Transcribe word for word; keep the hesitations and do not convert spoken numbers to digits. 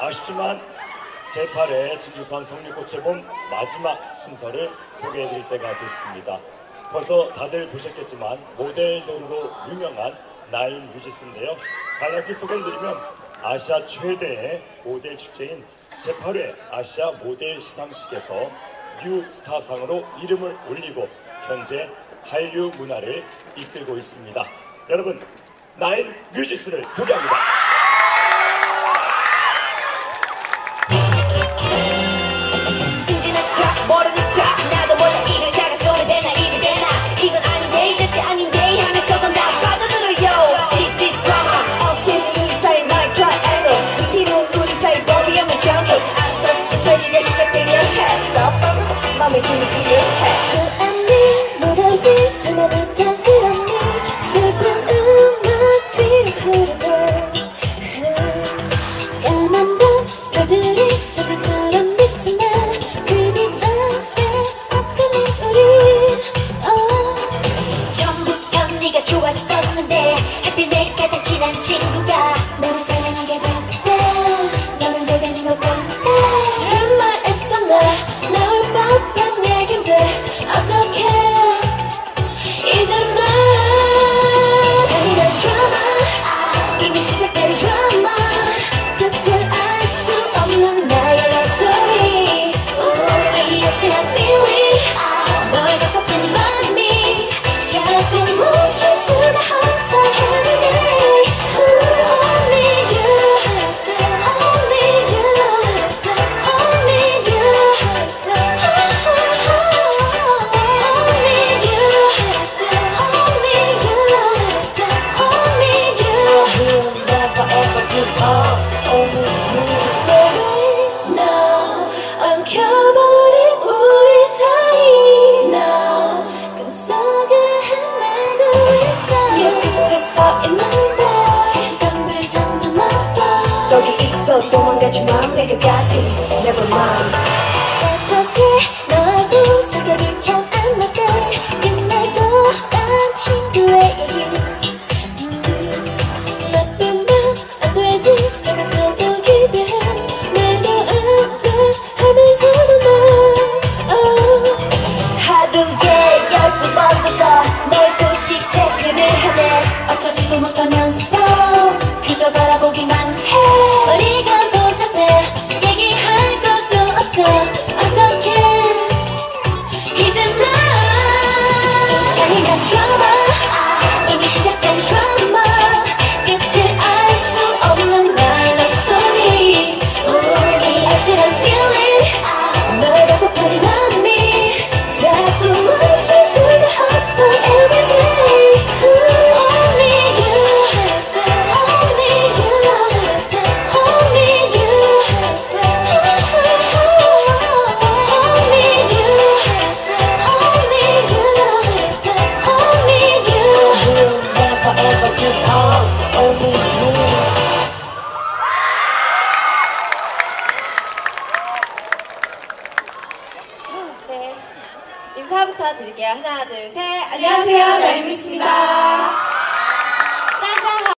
아쉽지만 제팔 회 진주산 성류꽃의 봄 마지막 순서를 소개해드릴 때가 됐습니다. 벌써 다들 보셨겠지만 모델들로 유명한 나인 뮤지스인데요. 간략히 소개를 드리면 아시아 최대의 모델 축제인 제팔 회 아시아 모델 시상식에서 뉴스타상으로 이름을 올리고 현재 한류 문화를 이끌고 있습니다. 여러분, 나인 뮤지스를 소개합니다. 순진한 척 모르는 척 나도 몰라 입에 작은 소리 되나 입이 되나 이건 아닌데 절대 아닌데 하면서도 나 빠져들어요. This is drama 어깨지 우리 사이 나의 triangle 위태로운 우리 사이 법이 없는 jungle 아스팔트 좁혀지게 시작되려 해 Stop 맘에 주는 필요해 그 안니 무더위 두면이 다 그렇니 슬픈 음악 뒤로 흐르고 까만 밤 별들이 조명처럼 비치네 그림 안에 엇갈린 우리 처음부터 네가 좋았었는데 하필 내 가장 친한 친구가 너를 사랑하게 됐대 너는 잘 되는 것 같대 그런 말 했었나 나올 법한 얘긴데 어떡해 이제 난 잔인한 드라마 이미 시작된 드라마 끝을 알 수 없는 나의 love story Yes I'm feeling 널 갖고픈 마음이 자꾸 멈출 수가 없어 every day Only you Only you Only you Only you Only you Only you You'll never ever give up Only you Now 엉켜버린 우리 사이 Now 꿈속을 헤매고 있어 이 끝에 서 있는데 다시 덤불 넘어봐 거기 있어 도망가지 마 내가 갈게 Never mind 어떻게 너하고 생각이 참 안 맞대 끝날 거란 친구의 얘기 나쁜 밤 안 되지 하면서도 기대해 내가 안 돼 하면서도 나 oh. 하루에 열두 번도 더 널 소식 체크를 하네 어쩌지도 못하면서 그저 바라보기만 해 머리가 복잡해 얘기할 것도 없어 어떡해 이제 난 잔인한 드라마 이미 시작된 드라마 끝을 알 수 없는 나의 love story I said I'm feeling 널 갖고픈 마음이 자꾸 멈출 수가 없어 every day Only you Only you Only you Only you Only you Only you You'll never ever give up Only you 네, 인사부터 드릴게요. 하나, 둘, 셋. 안녕하세요, 나인뮤지스입니다.